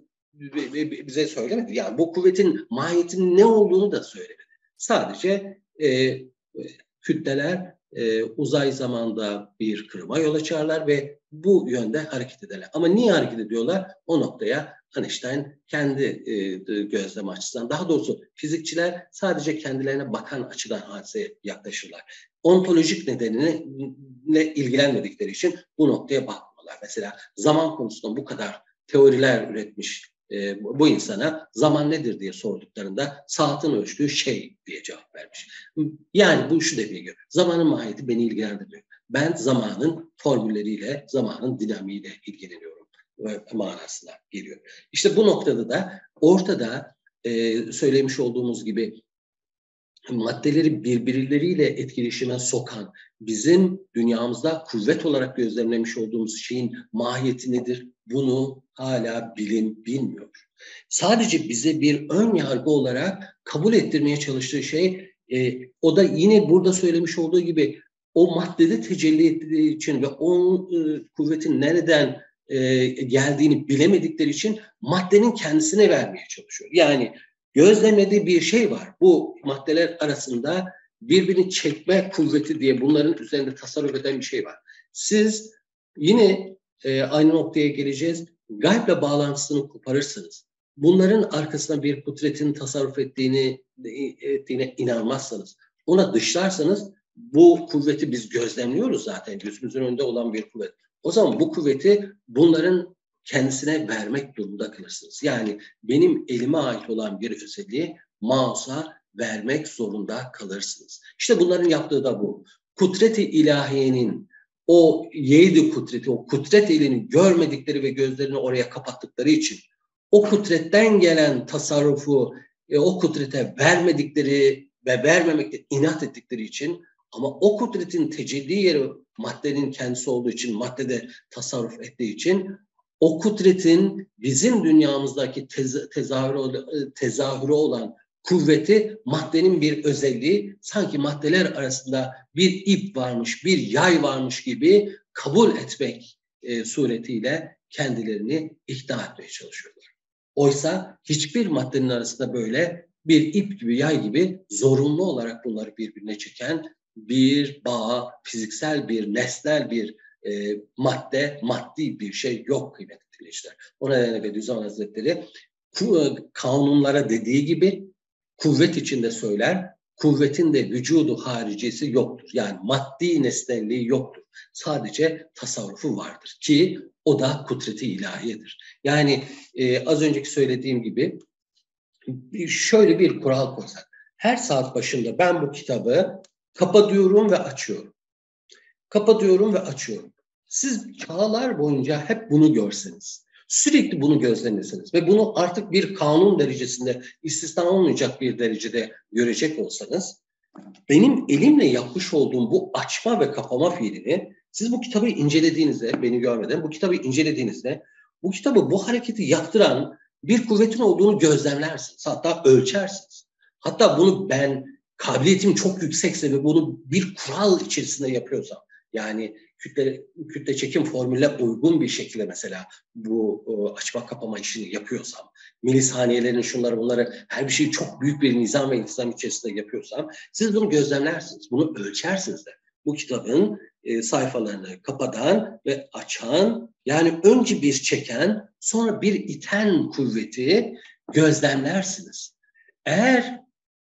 bize söylemedi. Yani bu kuvvetin mahiyetinin ne olduğunu da söylemedi. Sadece e, kütleler e, uzay zamanda bir kırıma yol açarlar ve bu yönde hareket ederler. Ama niye hareket ediyorlar? O noktaya Einstein kendi e, gözlem açısından, daha doğrusu fizikçiler sadece kendilerine bakan açıdan hadiseye yaklaşırlar. Ontolojik nedenine ilgilenmedikleri için bu noktaya bakmıyorlar. Mesela zaman konusunda bu kadar teoriler üretmiş e, bu insana zaman nedir diye sorduklarında saatin ölçtüğü şey diye cevap vermiş. Yani bu şu demeye göre, zamanın mahiyeti beni ilgilendirmiyor. Ben zamanın formülleriyle, zamanın dinamiğiyle ilgileniyorum manasına geliyor. İşte bu noktada da ortada e, söylemiş olduğumuz gibi maddeleri birbirleriyle etkileşime sokan, bizim dünyamızda kuvvet olarak gözlemlemiş olduğumuz şeyin mahiyeti nedir? Bunu hala bilim bilmiyor. Sadece bize bir ön yargı olarak kabul ettirmeye çalıştığı şey, e, o da yine burada söylemiş olduğu gibi o maddede tecelli ettiği için ve o e, kuvvetin nereden e, geldiğini bilemedikleri için maddenin kendisine vermeye çalışıyor. Yani gözlemlediği bir şey var. Bu maddeler arasında birbirini çekme kuvveti diye bunların üzerinde tasarruf eden bir şey var. Siz yine e, aynı noktaya geleceğiz. Gayble bağlantısını koparırsınız. Bunların arkasında bir kudretin tasarruf ettiğini, ettiğine inanmazsanız, ona dışlarsanız bu kuvveti biz gözlemliyoruz zaten. Gözümüzün önünde olan bir kuvvet. O zaman bu kuvveti bunların kendisine vermek durumunda kalırsınız. Yani benim elime ait olan bir özelliği mouse'a vermek zorunda kalırsınız. İşte bunların yaptığı da bu. Kudret-i ilahiyenin o yedi kudreti, o kudret elini görmedikleri ve gözlerini oraya kapattıkları için o kudretten gelen tasarrufu e, o kudrete vermedikleri ve vermemekte inat ettikleri için, ama o kudretin tecelli yeri maddenin kendisi olduğu için, maddede tasarruf ettiği için o kudretin bizim dünyamızdaki tez, tezahürü, tezahürü olan kuvveti maddenin bir özelliği, sanki maddeler arasında bir ip varmış, bir yay varmış gibi kabul etmek e, suretiyle kendilerini ikna etmeye çalışıyorlar. Oysa hiçbir maddenin arasında böyle bir ip gibi, yay gibi zorunlu olarak bunları birbirine çeken bir bağ, fiziksel bir, nesnel bir e, madde, maddi bir şey yok kıymetli dinleyiciler. O nedenle Bediüzzaman Hazretleri kanunlara dediği gibi kuvvet içinde söyler, kuvvetin de vücudu haricisi yoktur. Yani maddi nesnelliği yoktur. Sadece tasarrufu vardır ki o da kudreti ilahiyedir. Yani e, az önceki söylediğim gibi şöyle bir kural koysak. Her saat başında ben bu kitabı kapatıyorum ve açıyorum. Kapatıyorum ve açıyorum. Siz çağlar boyunca hep bunu görseniz, sürekli bunu gözlemleseniz ve bunu artık bir kanun derecesinde, istisna olmayacak bir derecede görecek olsanız, benim elimle yapmış olduğum bu açma ve kapama fiilini siz bu kitabı incelediğinizde, beni görmeden bu kitabı incelediğinizde, bu kitabı bu hareketi yaptıran bir kuvvetin olduğunu gözlemlersiniz. Hatta ölçersiniz. Hatta bunu ben, kabiliyetim çok yüksekse ve bunu bir kural içerisinde yapıyorsam, yani kütle, kütle çekim formüle uygun bir şekilde mesela bu o, açma kapama işini yapıyorsam, milisaniyelerin şunları bunları, her bir şeyi çok büyük bir nizam ve intizam içerisinde yapıyorsam, siz bunu gözlemlersiniz, bunu ölçersiniz de. Bu kitabın e, sayfalarını kapatan ve açan, yani önce bir çeken, sonra bir iten kuvveti gözlemlersiniz. Eğer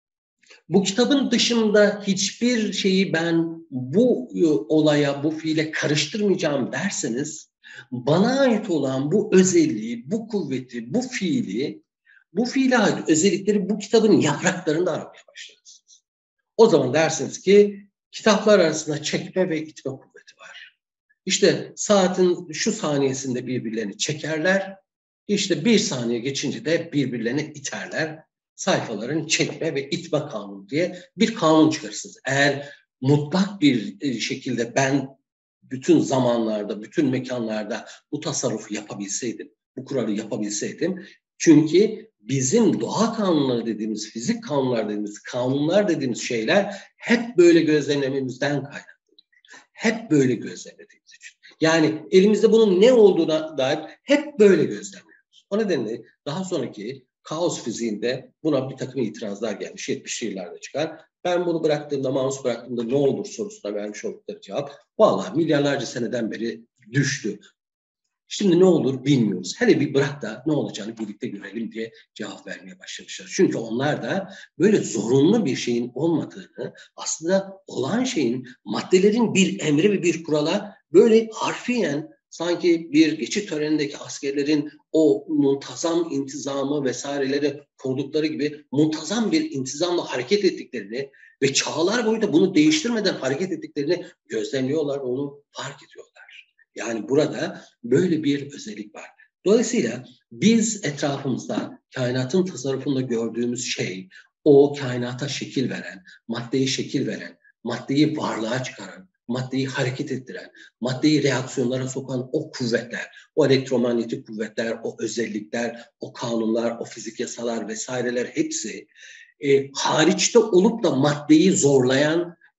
bu kitabın dışında hiçbir şeyi ben bu olaya, bu fiile karıştırmayacağım derseniz, bana ait olan bu özelliği, bu kuvveti, bu fiili, bu fiile ait özellikleri bu kitabın yapraklarında aramaya başlarsınız. O zaman dersiniz ki kitaplar arasında çekme ve itme kuvveti var. İşte saatin şu saniyesinde birbirlerini çekerler, işte bir saniye geçince de birbirlerini iterler. Sayfaların çekme ve itme kanunu diye bir kanun çıkarırsınız. Eğer mutlak bir şekilde ben bütün zamanlarda, bütün mekanlarda bu tasarrufu yapabilseydim, bu kuralı yapabilseydim, çünkü bizim doğa kanunları dediğimiz, fizik kanunlar dediğimiz, kanunlar dediğimiz şeyler hep böyle gözlemlememizden kaynaklanıyor. Hep böyle gözlemlediğimiz için. Yani elimizde bunun ne olduğuna dair hep böyle gözlemliyoruz. O nedenle daha sonraki kaos fiziğinde buna bir takım itirazlar gelmiş. yetmişli yıllarda çıkar. Ben bunu bıraktığımda, mouse bıraktığımda ne olur sorusuna vermiş oldukları cevap, vallahi milyarlarca seneden beri düştü. Şimdi ne olur bilmiyoruz. Hele bir bırak da ne olacağını birlikte görelim diye cevap vermeye başlamışlar. Çünkü onlar da böyle zorunlu bir şeyin olmadığını, aslında olan şeyin, maddelerin bir emri ve bir kurala böyle harfiyen, sanki bir geçit törenindeki askerlerin o muntazam intizamı vesaireleri kurdukları gibi muntazam bir intizamla hareket ettiklerini ve çağlar boyunca bunu değiştirmeden hareket ettiklerini gözlemliyorlar, onu fark ediyorlar. Yani burada böyle bir özellik var. Dolayısıyla biz etrafımızda kainatın tasarrufunda gördüğümüz şey, o kainata şekil veren, maddeye şekil veren, maddeyi varlığa çıkaran, maddeyi hareket ettiren, maddeyi reaksiyonlara sokan o kuvvetler, o elektromanyetik kuvvetler, o özellikler, o kanunlar, o fizik yasalar vesaireler hepsi e, hariçte olup da maddeyi zorlayan,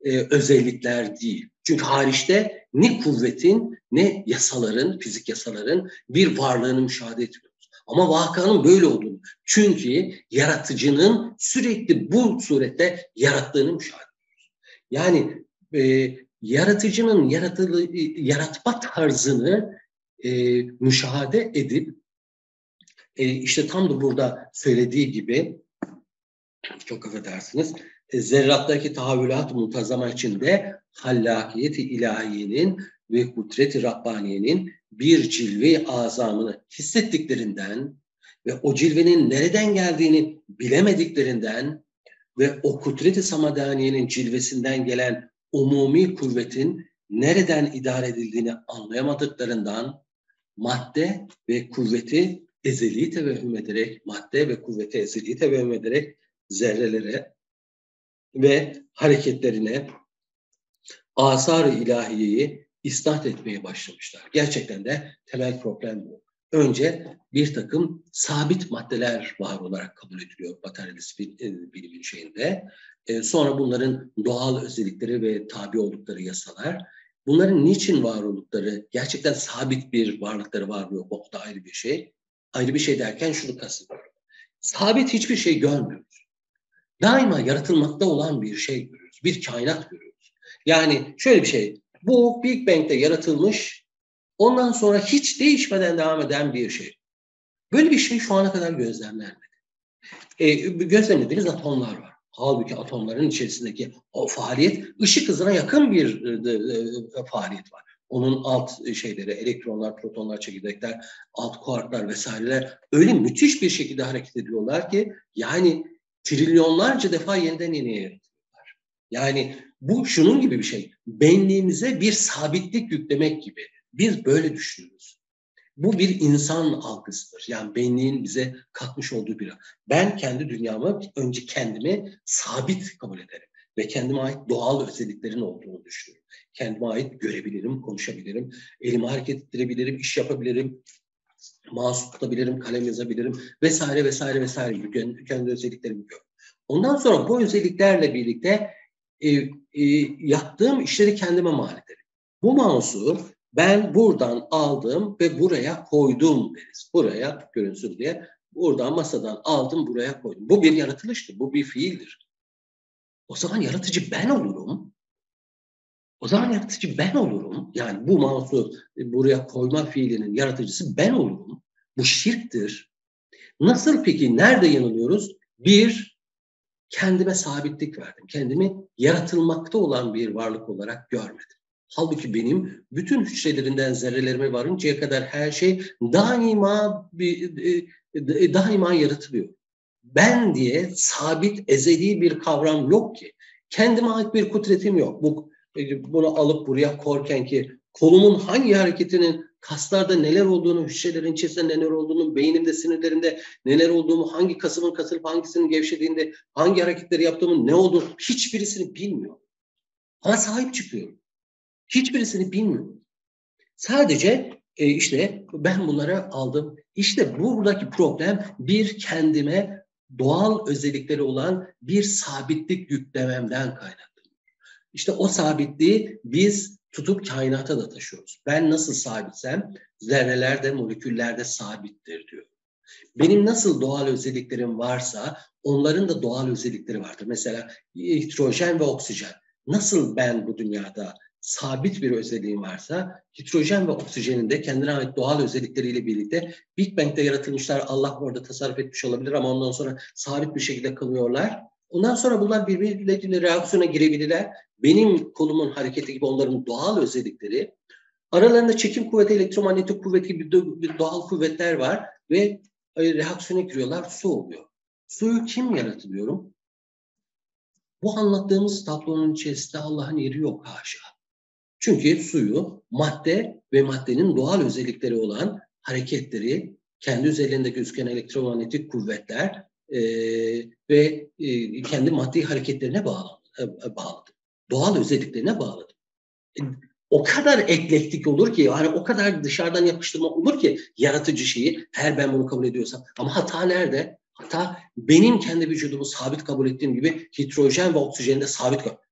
e, özellikler değil. Çünkü hariçte ne kuvvetin ne yasaların, fizik yasaların bir varlığını müşahede etmiyoruz. Ama vakanın böyle olduğunu. Çünkü yaratıcının sürekli bu surette yarattığını müşahede ediyoruz. Yani e, yaratıcının yaratılı, yaratma tarzını e, müşahede edip e, işte tam da burada söylediği gibi, çok affedersiniz, e, zerrattaki tahavvülat-ı muntazama içinde hallakiyet-i ilahiyenin ve kudret-i Rabbaniye'nin bir cilve-i azamını hissettiklerinden ve o cilvenin nereden geldiğini bilemediklerinden ve o kudret-i samadaniyenin cilvesinden gelen umumi kuvvetin nereden idare edildiğini anlayamadıklarından madde ve kuvveti ezeli tevehhüm ederek, madde ve kuvveti ezeli tevehhüm ederek zerrelere ve hareketlerine asar-ı ilahiyeyi isnat etmeye başlamışlar. Gerçekten de temel problem bu. Önce bir takım sabit maddeler var olarak kabul ediliyor materyalist bilimin şeyinde. Sonra bunların doğal özellikleri ve tabi oldukları yasalar. Bunların niçin var oldukları, gerçekten sabit bir varlıkları var mı yok, o da ayrı bir şey. Ayrı bir şey derken şunu kastediyorum. Sabit hiçbir şey görmüyoruz. Daima yaratılmakta olan bir şey görüyoruz. Bir kainat görüyoruz. Yani şöyle bir şey. Bu Big Bang'de yaratılmış, ondan sonra hiç değişmeden devam eden bir şey. Böyle bir şey şu ana kadar gözlemlenmedi. E, gözlemlediğiniz atomlar var. Halbuki atomların içerisindeki o faaliyet ışık hızına yakın bir e, e, faaliyet var. Onun alt şeyleri, elektronlar, protonlar, çekirdekler, alt kuarklar vesaireler öyle müthiş bir şekilde hareket ediyorlar ki yani trilyonlarca defa yeniden yeniye yaratıyorlar. Yani bu şunun gibi bir şey. Benliğimize bir sabitlik yüklemek gibi. Biz böyle düşünüyoruz. Bu bir insan algısıdır. Yani benliğin bize katmış olduğu bir. Ben kendi dünyamı, önce kendimi sabit kabul ederim. Ve kendime ait doğal özelliklerin olduğunu düşünüyorum. Kendime ait görebilirim, konuşabilirim, elimi hareket ettirebilirim, iş yapabilirim, mouse tutabilirim, kalem yazabilirim vesaire vesaire vesaire gibi kendi özelliklerimi görüyorum. Ondan sonra bu özelliklerle birlikte e, e, yaptığım işleri kendime mal ederim. Bu mouse'u ben buradan aldım ve buraya koydum deriz. Buraya görünsün diye. Buradan masadan aldım, buraya koydum. Bu bir yaratılıştır, bu bir fiildir. O zaman yaratıcı ben olurum. O zaman yaratıcı ben olurum. Yani bu mouse'u buraya koyma fiilinin yaratıcısı ben olurum. Bu şirktir. Nasıl peki, nerede yanılıyoruz? Bir, kendime sabitlik verdim. Kendimi yaratılmakta olan bir varlık olarak görmedim. Halbuki benim bütün hücrelerinden zerrelerime varıncaya kadar her şey daima daima yaratılıyor. Ben diye sabit, ezeli bir kavram yok ki. Kendime ait bir kudretim yok. Bu, bunu alıp buraya korken ki kolumun hangi hareketinin kaslarda neler olduğunu, hücrelerin içerisinde neler olduğunu, beynimde, sinirlerimde neler olduğumu, hangi kasımın kasılıp hangisinin gevşediğinde hangi hareketleri yaptığımın ne olduğunu hiçbirisini bilmiyorum. Ama sahip çıkıyorum. Hiçbirisini bilmiyorum. Sadece e, işte ben bunları aldım. İşte buradaki problem bir kendime doğal özellikleri olan bir sabitlik yüklememden kaynaklanıyor. İşte o sabitliği biz tutup kainata da taşıyoruz. Ben nasıl sabitsem zerreler de moleküller de sabittir diyor. Benim nasıl doğal özelliklerim varsa onların da doğal özellikleri vardır. Mesela hidrojen ve oksijen. Nasıl ben bu dünyada sabit bir özelliğim varsa hidrojen ve oksijenin de kendine ait doğal özellikleriyle birlikte Big Bang'de yaratılmışlar. Allah orada tasarruf etmiş olabilir ama ondan sonra sabit bir şekilde kalıyorlar. Ondan sonra bunlar birbirleriyle reaksiyona girebilirler. Benim kolumun hareketi gibi onların doğal özellikleri. Aralarında çekim kuvveti, elektromanyetik kuvveti gibi doğal kuvvetler var ve reaksiyona giriyorlar, su oluyor. Suyu kim yarattı diyorum? Bu anlattığımız tablonun içerisinde Allah'ın yeri yok haşa. Çünkü suyu madde ve maddenin doğal özellikleri olan hareketleri, kendi üzerinde gözüken elektromanyetik kuvvetler e, ve e, kendi maddi hareketlerine bağladı, e, bağladı. Doğal özelliklerine bağladı. E, o kadar eklektik olur ki, hani o kadar dışarıdan yapıştırma olur ki yaratıcı şeyi, eğer ben bunu kabul ediyorsam. Ama hata nerede? Hata benim kendi vücudumu sabit kabul ettiğim gibi hidrojen ve oksijeni de sabit kabul.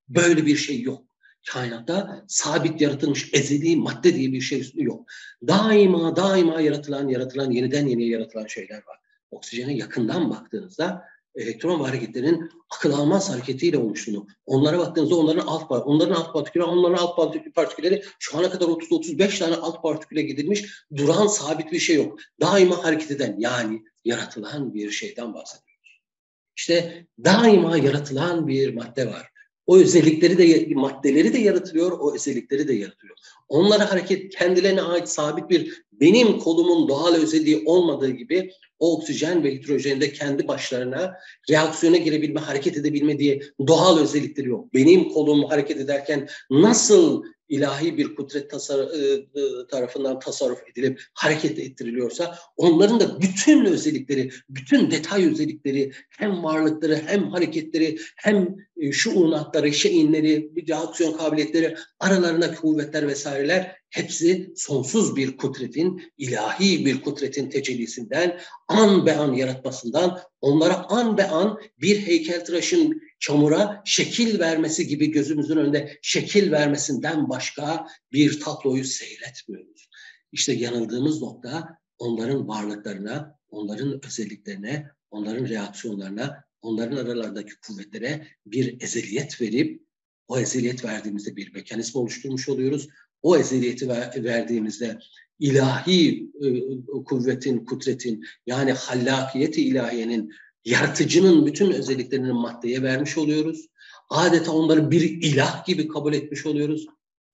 Böyle bir şey yok. Kainatta sabit yaratılmış ezeli madde diye bir şey yok. Daima daima yaratılan, yaratılan, yeniden yeniye yaratılan şeyler var. Oksijene yakından baktığınızda elektron ve hareketlerin akıl almaz hareketiyle oluştuğunu, onlara baktığınızda onların alt onların alt partikülleri, onların alt partikülleri şu ana kadar otuz otuz beş tane alt partiküle gidilmiş, duran sabit bir şey yok. Daima hareket eden, yani yaratılan bir şeyden bahsediyoruz. İşte daima yaratılan bir madde var. O özellikleri de, maddeleri de yaratılıyor, o özellikleri de yaratıyor. Onlara hareket, kendilerine ait sabit bir, benim kolumun doğal özelliği olmadığı gibi o oksijen ve hidrojenin de kendi başlarına reaksiyona girebilme, hareket edebilme diye doğal özellikleri yok. Benim kolum hareket ederken nasıl ilahi bir kudret tasar tarafından tasarruf edilip hareket ettiriliyorsa, onların da bütün özellikleri, bütün detay özellikleri, hem varlıkları, hem hareketleri, hem şuunatları, şeyinleri, reaksiyon kabiliyetleri, aralarındaki kuvvetler vesaireler hepsi sonsuz bir kudretin, ilahi bir kudretin tecellisinden, an be an yaratmasından, onlara an be an bir heykeltıraşın çamura şekil vermesi gibi gözümüzün önünde şekil vermesinden başka bir tabloyu seyretmiyoruz. İşte yanıldığımız nokta, onların varlıklarına, onların özelliklerine, onların reaksiyonlarına, onların aralarındaki kuvvetlere bir ezeliyet verip, o ezeliyet verdiğimizde bir mekanizma oluşturmuş oluyoruz. O ezeliyeti ver, verdiğimizde ilahi e, kuvvetin, kudretin, yani hallakiyeti ilahiyenin, yaratıcının bütün özelliklerini maddeye vermiş oluyoruz. Adeta onları bir ilah gibi kabul etmiş oluyoruz.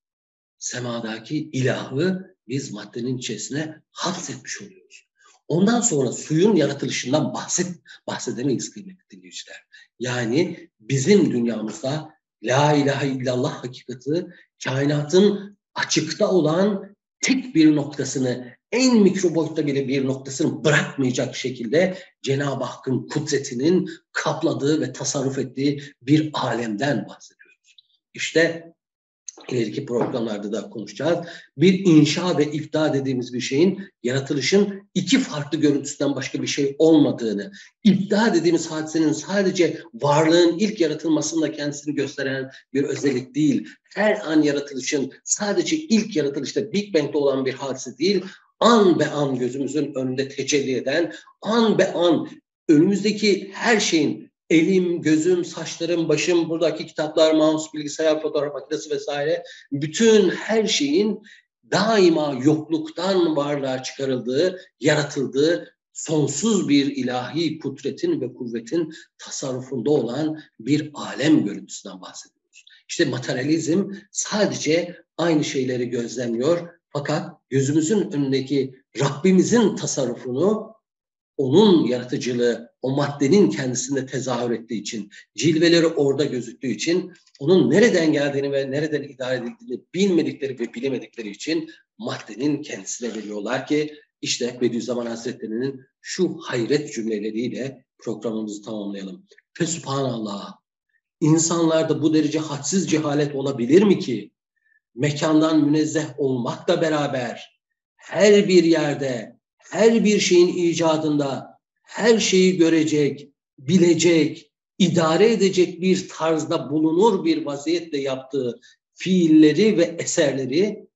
Semadaki ilahı biz maddenin içerisine hapsetmiş oluyoruz. Ondan sonra suyun yaratılışından bahset, bahsedemeyiz kıymetli dinleyiciler. Yani bizim dünyamızda la ilahe illallah hakikati, kainatın açıkta olan tek bir noktasını, en mikro boyutta bile bir noktasını bırakmayacak şekilde Cenab-ı Hakk'ın kudretinin kapladığı ve tasarruf ettiği bir alemden bahsediyoruz. İşte ileriki programlarda da konuşacağız. Bir inşa ve ipta dediğimiz bir şeyin, yaratılışın iki farklı görüntüsünden başka bir şey olmadığını, ipta dediğimiz hadisenin sadece varlığın ilk yaratılmasında kendisini gösteren bir özellik değil, her an yaratılışın sadece ilk yaratılışta Big Bang'de olan bir hadise değil, an be an gözümüzün önünde tecelli eden, an be an önümüzdeki her şeyin, elim, gözüm, saçlarım, başım, buradaki kitaplar, mouse, bilgisayar, fotoğraf makinesi vesaire, bütün her şeyin daima yokluktan varlığa çıkarıldığı, yaratıldığı, sonsuz bir ilahi kudretin ve kuvvetin tasarrufunda olan bir alem görüntüsünden bahsediyoruz. İşte materyalizm sadece aynı şeyleri gözlemliyor, fakat gözümüzün önündeki Rabbimizin tasarrufunu, onun yaratıcılığı o maddenin kendisinde tezahür ettiği için, cilveleri orada gözüktüğü için, onun nereden geldiğini ve nereden idare edildiğini bilmedikleri ve bilemedikleri için maddenin kendisine veriyorlar ki, işte Bediüzzaman Hazretleri'nin şu hayret cümleleriyle programımızı tamamlayalım. Fesubhanallah, insanlarda bu derece hadsiz cehalet olabilir mi ki, mekandan münezzeh olmakla beraber her bir yerde, her bir şeyin icadında, her şeyi görecek, bilecek, idare edecek bir tarzda bulunur bir vaziyetle yaptığı fiilleri ve eserleri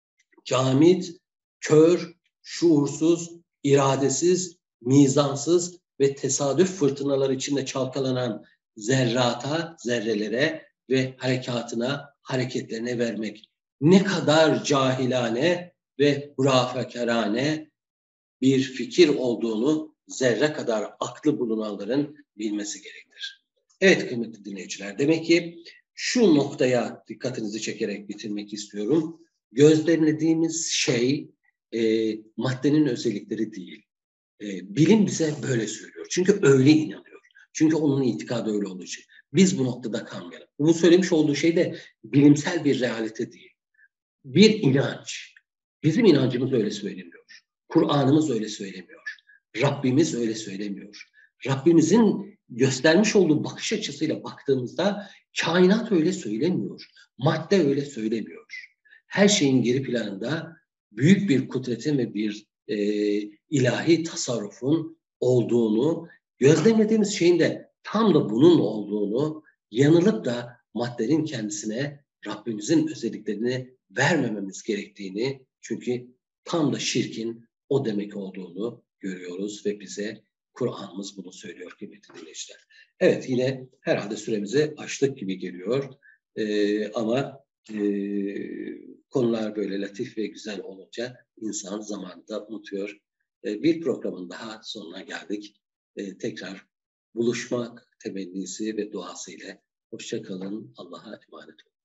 camit, kör, şuursuz, iradesiz, mizansız ve tesadüf fırtınaları içinde çalkalanan zerrata, zerrelere ve harekatına, hareketlerine vermek ne kadar cahilane ve hurafekarane bir fikir olduğunu zerre kadar aklı bulunanların bilmesi gerekir. Evet kıymetli dinleyiciler, demek ki şu noktaya dikkatinizi çekerek bitirmek istiyorum. Gözlemlediğimiz şey e, maddenin özellikleri değil. E, bilim bize böyle söylüyor. Çünkü öyle inanıyor. Çünkü onun itikadı öyle olduğu için. Biz bu noktada kalmayalım. Bu söylemiş olduğu şey de bilimsel bir realite değil. Bir inanç. Bizim inancımız öyle söylemiyor. Kur'an'ımız öyle söylemiyor. Rabbimiz öyle söylemiyor. Rabbimizin göstermiş olduğu bakış açısıyla baktığımızda kainat öyle söylemiyor. Madde öyle söylemiyor. Her şeyin geri planında büyük bir kudretin ve bir e, ilahi tasarrufun olduğunu, gözlemlediğimiz şeyin de tam da bunun olduğunu, yanılıp da maddenin kendisine Rabbimizin özelliklerini vermememiz gerektiğini, çünkü tam da şirkin o demek olduğunu görüyoruz ve bize Kur'an'ımız bunu söylüyor kıymetli dinleyiciler. Evet, yine herhalde süremizi aştık gibi geliyor. Ee, ama e, konular böyle latif ve güzel olunca insan zamanında unutuyor. Ee, bir programın daha sonuna geldik. Ee, tekrar buluşmak temennisi ve duası ile hoşça kalın, Allah'a emanet olun.